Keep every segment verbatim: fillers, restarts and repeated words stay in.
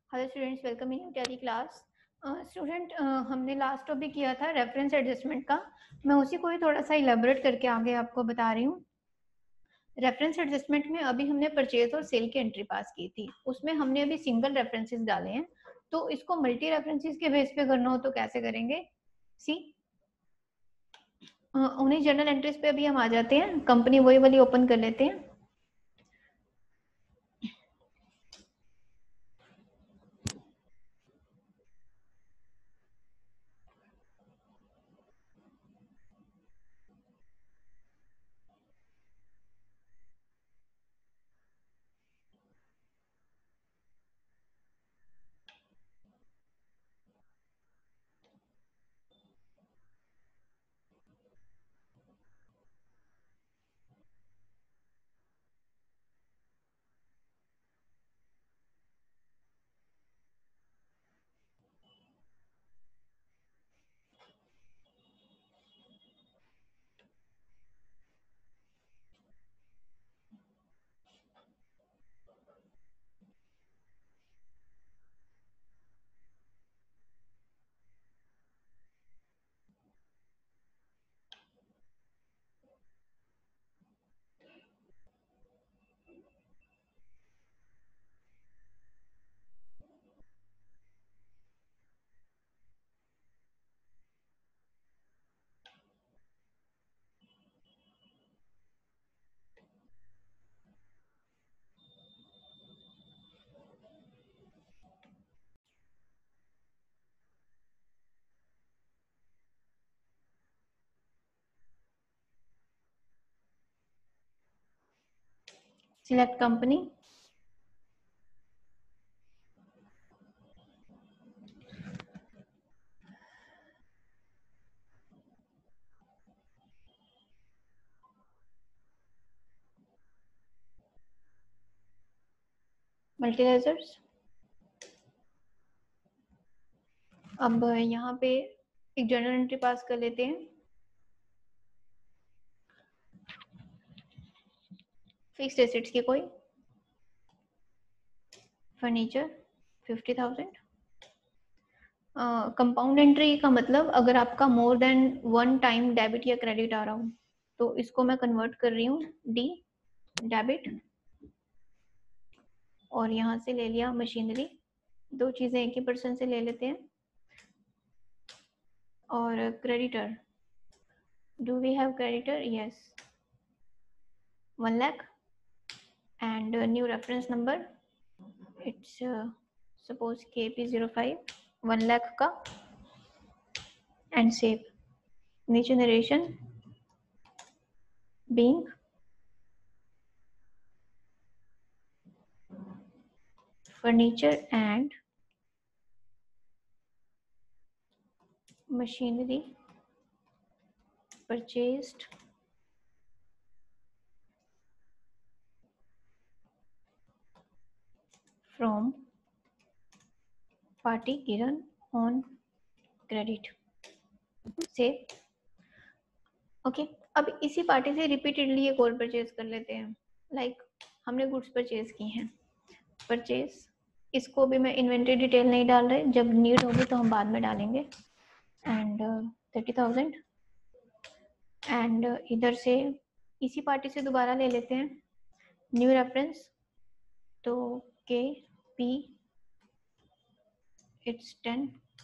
Hello students, welcome in Tally class. Student, हमने last topic किया था रेफरेंस एडजस्टमेंट का। मैं उसी को ही थोड़ा सा इलेबोरेट करके आगे आपको बता रही हूँ। रेफरेंस एडजस्टमेंट में अभी हमने परचेज और सेल की एंट्री पास की थी, उसमें हमने अभी सिंगल रेफरेंसेस डाले हैं। तो इसको मल्टी रेफरेंसेस के बेस पे करना हो तो कैसे करेंगे? सी उन्हीं जर्नल एंट्रीज पे अभी हम आ जाते हैं। कंपनी वही वाली ओपन कर लेते हैं। Select company, multi ledgers. अब यहाँ पे एक जर्नल एंट्री पास कर लेते हैं। फिक्स्ड एसेट्स की कोई furniture fifty thousand. Compound entry का मतलब अगर आपका more than one time debit या क्रेडिट आ रहा हो तो इसको मैं कन्वर्ट कर रही हूँ डी डेबिट, और यहाँ से ले लिया मशीनरी। दो चीजें एक ही पर्सन से ले लेते हैं। और creditor, do we have creditor? Yes, one lakh. And new reference number, it's suppose K P zero five, one lakh का। And save. नीचे narration being furniture and machinery purchased from party given on credit से। Okay, अब इसी party से repeatedly एक और purchase कर लेते हैं। लाइक like, हमने गुड्स परचेज की हैं, परचेज। इसको भी मैं इन्वेंटरी डिटेल नहीं डाल रहे, जब नीड होगी तो हम बाद में डालेंगे। And thirty thousand. एंड इधर से इसी पार्टी से दोबारा ले लेते हैं न्यू रेफरेंस, तो के पी इट्स टेन।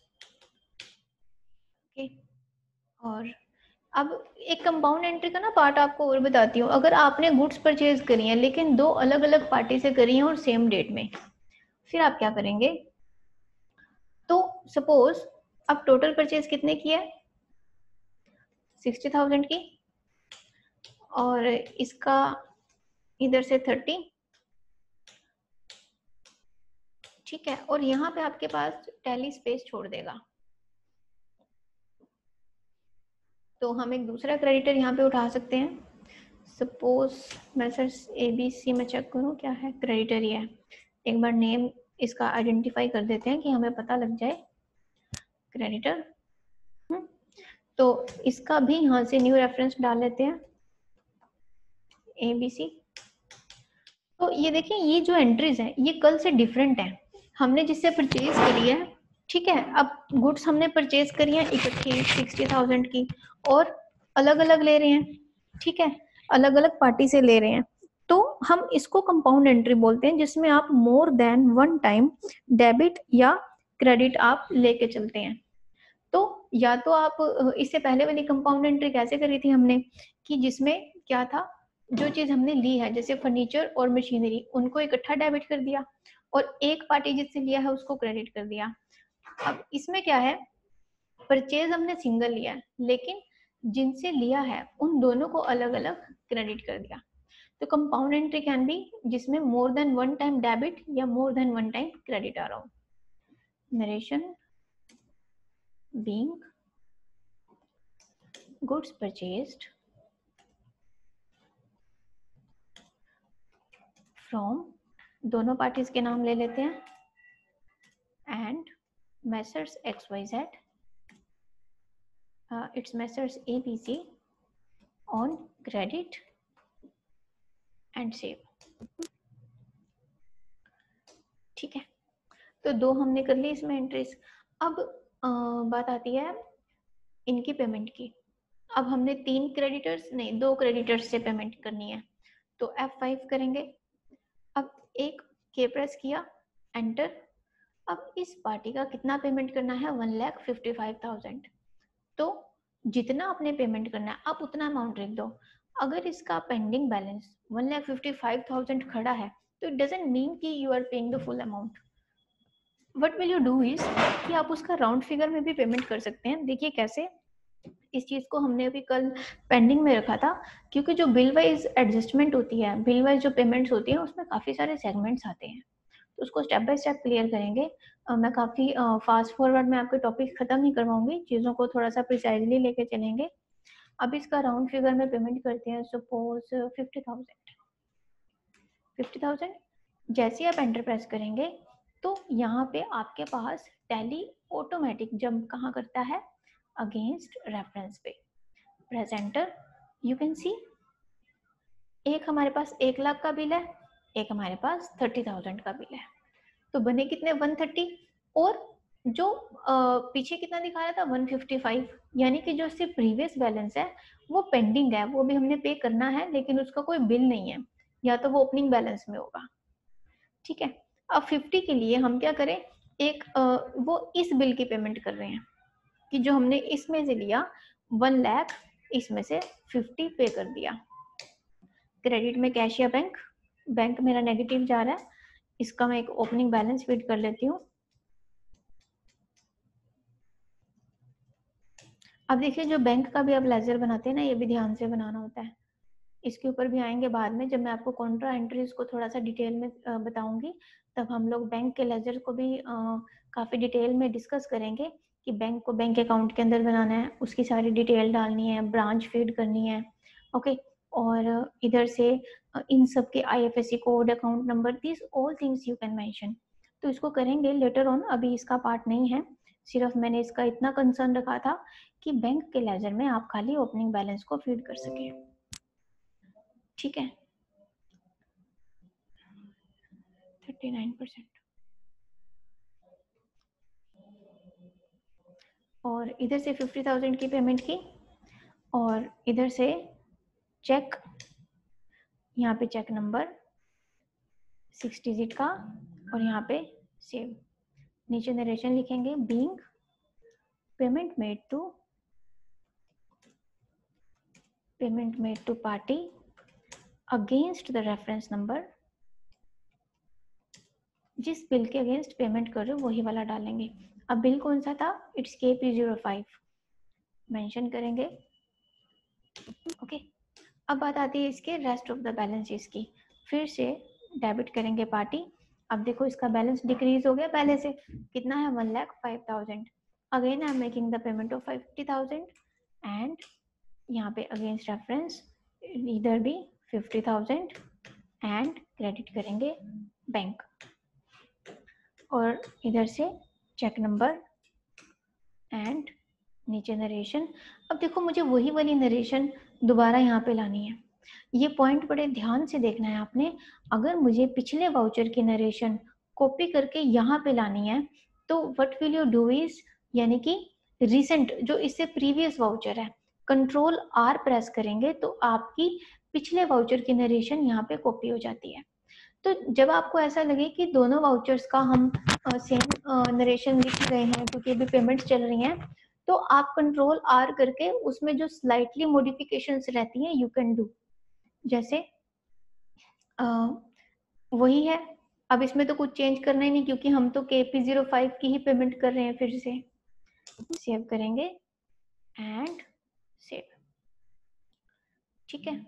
ओके, और अब एक कंपाउंड एंट्री का ना पार्ट आपको और बताती हूँ। अगर आपने गुड्स परचेज करी हैं लेकिन दो अलग अलग पार्टी से करी हैं और सेम डेट में, फिर आप क्या करेंगे? तो सपोज अब टोटल परचेज कितने की है? सिक्सटी थाउजेंड की, और इसका इधर से थर्टी, ठीक है। और यहाँ पे आपके पास टैली स्पेस छोड़ देगा, तो हम एक दूसरा क्रेडिटर यहाँ पे उठा सकते हैं। सपोज मैं सर ए बी सी में चेक करूँ क्या है, क्रेडिटर ही है। एक बार नेम इसका आइडेंटिफाई कर देते हैं कि हमें पता लग जाए, क्रेडिटर। तो इसका भी यहाँ से न्यू रेफरेंस डाल लेते हैं, ए बी सी। तो ये देखिए, ये जो एंट्रीज हैं ये कल से डिफरेंट हैं। हमने जिससे परचेज करी है, ठीक है, अब गुड्स हमने परचेज करी है इकट्ठी सिक्सटी थाउजेंड की और अलग अलग ले रहे हैं, ठीक है, अलग अलग पार्टी से ले रहे हैं, तो हम इसको कंपाउंड एंट्री बोलते हैं, जिसमें आप more than one time debit या क्रेडिट आप लेके चलते हैं। तो या तो आप इससे पहले वाली कंपाउंड एंट्री कैसे करी थी हमने, कि जिसमें क्या था, जो चीज हमने ली है जैसे फर्नीचर और मशीनरी, उनको इकट्ठा डेबिट कर दिया और एक पार्टी जिससे लिया है उसको क्रेडिट कर दिया। अब इसमें क्या है, परचेज हमने सिंगल लिया है लेकिन जिनसे लिया है उन दोनों को अलग अलग क्रेडिट कर दिया। तो कंपाउंड एंट्री कैन बी जिसमें more than one time debit या more than one time credit आ रहा हो। Narration being goods purchased from, दोनों पार्टीज के नाम ले लेते हैं, and messrs xyz, uh, it's messrs abc on credit and save। ठीक है, तो दो हमने कर ली इसमें एंट्रीज। अब आ, बात आती है इनकी पेमेंट की। अब हमने तीन क्रेडिटर्स नहीं दो क्रेडिटर्स से पेमेंट करनी है, तो एफ फाइव करेंगे। अब एक के प्रेस किया, एंटर। अब इस पार्टी का कितना पेमेंट करना है, one lakh fifty five thousand. तो जितना आपने पेमेंट करना है आप उतना अमाउंट लिख दो। अगर इसका pending balance one lakh fifty five thousand खड़ा है तो इट डजंट मीन कि you are paying the full amount. What will you do is कि आप उसका राउंड फिगर में भी पेमेंट कर सकते हैं। देखिए कैसे, इस चीज को हमने अभी कल पेंडिंग में रखा था, क्योंकि जो बिल वाइज एडजस्टमेंट होती है, बिल वाइज जो पेमेंट्स होती है उसमें काफी सारे सेगमेंट्स आते हैं, तो उसको स्टेप बाय स्टेप क्लियर करेंगे। uh, मैं काफी फास्ट फॉरवर्ड में आपके टॉपिक खत्म नहीं करवाऊंगी, चीजों को थोड़ा सा प्रिसाइजली लेके चलेंगे। अब इसका राउंड फिगर में पेमेंट करते हैं, suppose fifty thousand fifty thousand. जैसे आप एंटर प्रेस करेंगे तो यहाँ पे आपके पास टैली ऑटोमेटिक जंप कहाँ करता है, अगेंस्ट रेफरेंस पे। Press enter, you can see एक हमारे पास एक लाख का बिल है, एक हमारे पास थर्टी थाउजेंड का बिल है, तो बने कितने वन थर्टी। और जो आ, पीछे कितना दिखा रहा था वन फिफ्टी फाइव, यानी कि जो इससे प्रीवियस बैलेंस है वो पेंडिंग है, वो भी हमने पे करना है लेकिन उसका कोई बिल नहीं है, या तो वो ओपनिंग बैलेंस में होगा। ठीक है, अब फिफ्टी के लिए हम क्या करें, एक आ, वो इस बिल की पेमेंट कर रहे हैं कि जो हमने इसमें से लिया वन लाख, इसमें से फिफ्टी पे कर दिया। क्रेडिट में कैश या बैंक, बैंक मेरा नेगेटिव जा रहा है, इसका मैं एक ओपनिंग बैलेंस फीड कर लेती हूँ। अब देखिए जो बैंक का भी अब लेजर बनाते हैं ना, ये भी ध्यान से बनाना होता है, इसके ऊपर भी आएंगे बाद में, जब मैं आपको कॉन्ट्रा एंट्रीज को थोड़ा सा डिटेल में बताऊंगी तब हम लोग बैंक के लेजर को भी काफ़ी डिटेल में डिस्कस करेंगे कि बैंक को बैंक अकाउंट के अंदर बनाना है, उसकी सारी डिटेल डालनी है, ब्रांच फीड करनी है, ओके। और इधर से इन सब के I F S C code, account number, this all things you can mention, तो इसको करेंगे लेटर ऑन, अभी इसका पार्ट नहीं है। सिर्फ मैंने इसका इतना कंसर्न रखा था कि बैंक के लेजर में आप खाली ओपनिंग बैलेंस को फीड कर सके। ठीक है, थर्टी नाइन परसेंट। और इधर से फिफ्टी थाउजेंड की पेमेंट की, और इधर से चेक, यहाँ पे चेक नंबर सिक्स डिजिट का, और यहाँ पे सेव, नीचे नरेशन लिखेंगे, being payment made to payment made to party against the reference number, जिस बिल के अगेंस्ट पेमेंट कर रहे हो वही वाला डालेंगे। अब बिल कौन सा था, it's K P zero five mention करेंगे, ओके। अब बात आती है इसके रेस्ट ऑफ द बैलेंसेस की, फिर से डेबिट करेंगे पार्टी। अब देखो इसका बैलेंस डिक्रीज हो गया पहले से, कितना है, one lakh five thousand. Again I am making the payment of fifty thousand, and यहाँ पे अगेंस्ट रेफरेंस इधर भी फिफ्टी थाउजेंड, एंड क्रेडिट करेंगे बैंक, और इधर से चेक नंबर एंड नीचे नरेशन। अब देखो मुझे वही वाली नरेशन दोबारा यहाँ पे लानी है, ये पॉइंट बड़े ध्यान से देखना है आपने। अगर मुझे पिछले वाउचर की नरेशन कॉपी करके यहाँ पे लानी है, तो what will you do is, यानी कि रिसेंट जो इससे प्रीवियस वाउचर है, कंट्रोल आर प्रेस करेंगे तो आपकी पिछले वाउचर की नरेशन यहाँ पे कॉपी हो जाती है। तो जब आपको ऐसा लगे कि दोनों वाउचर्स का हम सेम नरेशन लिख रहे हैं क्योंकि अभी पेमेंट्स चल रही हैं, तो आप कंट्रोल आर करके उसमें जो स्लाइटली मॉडिफिकेशंस रहती हैं यू कैन डू। जैसे आ, वही है, अब इसमें तो कुछ चेंज करना ही नहीं क्योंकि हम तो के पी ज़ीरो फाइव की ही पेमेंट कर रहे हैं। फिर से सेव करेंगे एंड सेव, ठीक है।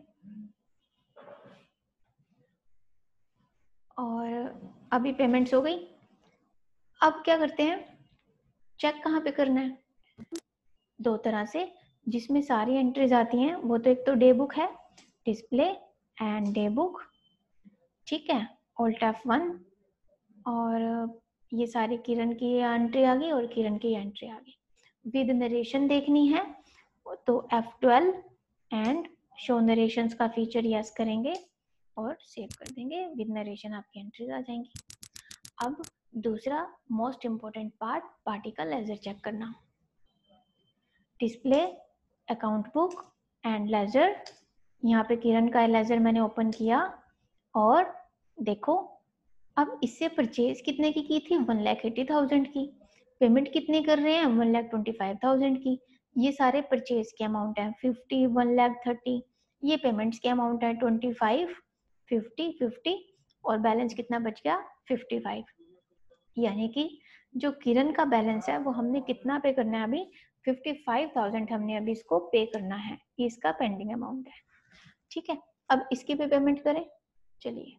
और अभी पेमेंट्स हो गई। अब क्या करते हैं, चेक कहाँ पे करना है, दो तरह से जिसमें सारी एंट्रीज आती हैं वो तो एक तो डे बुक है, डिस्प्ले एंड डे बुक, ठीक है, ऑल्ट एफ वन, और ये सारी किरण की एंट्री आ गई और किरण की एंट्री आ गई। विद नरेशन देखनी है तो F twelve and show narrations का फीचर यस करेंगे और सेव कर देंगे, विद नरेशन आपकी एंट्रीज आ जाएंगी। अब दूसरा मोस्ट इम्पोर्टेंट पार्ट, पार्टी का लेजर चेक करना। Display, account book and ledger, यहाँ पे किरण का लेजर मैंने ओपन किया और देखो अब इससे परचेज कितने की की थी, वन लाख एटी थाउजेंड की। पेमेंट कितनी कर रहे हैं, one lakh twenty five thousand की। ये सारे परचेज के अमाउंट है, फिफ्टी, वन लाख थर्टी। ये पेमेंट्स के अमाउंट है ट्वेंटी फाइव, फिफ्टी, फिफ्टी और बैलेंस कितना बच गया, फिफ्टी फाइव। यानी कि जो किरण का बैलेंस है वो हमने कितना पे करना है अभी, फिफ्टी फाइव थाउजेंड हमने अभी इसको पे करना है, ये इसका पेंडिंग अमाउंट है, ठीक है। अब इसकी भी पेमेंट करें, चलिए।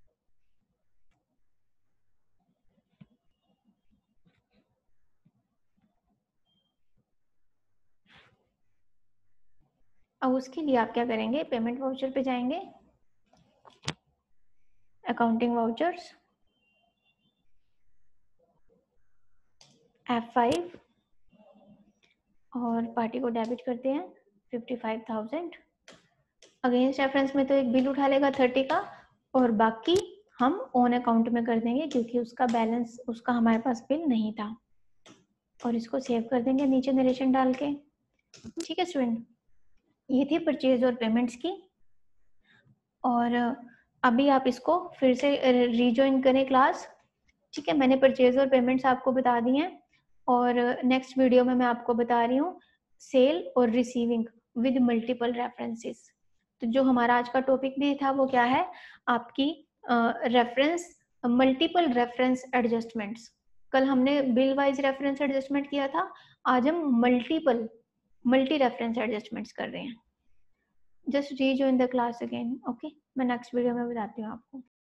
अब उसके लिए आप क्या करेंगे, पेमेंट वाउचर पे जाएंगे, अकाउंटिंग वाउचर्स, एफ फाइव और पार्टी को डेबिट करते हैं fifty five thousand. Against reference में तो एक बिल उठा लेगा थर्टी का और बाकी हम ऑन अकाउंट में कर देंगे क्योंकि उसका बैलेंस, उसका हमारे पास बिल नहीं था। और इसको सेव कर देंगे नीचे नरेशन डाल के, ठीक है स्टूडेंट। ये थी परचेज और पेमेंट्स की। और अभी आप इसको फिर से रीजॉइन करें क्लास, ठीक है। मैंने परचेज और पेमेंट्स आपको बता दी हैं और नेक्स्ट वीडियो में मैं आपको बता रही हूँ सेल और रिसीविंग विद मल्टीपल रेफरेंसेस। तो जो हमारा आज का टॉपिक भी था वो क्या है, आपकी रेफरेंस, मल्टीपल रेफरेंस एडजस्टमेंट्स। कल हमने बिल वाइज रेफरेंस एडजस्टमेंट किया था, आज हम मल्टीपल मल्टी रेफरेंस एडजस्टमेंट्स कर रहे हैं। Just rejoin the class again, okay. मैं नेक्स्ट वीडियो में बताती हूँ आपको।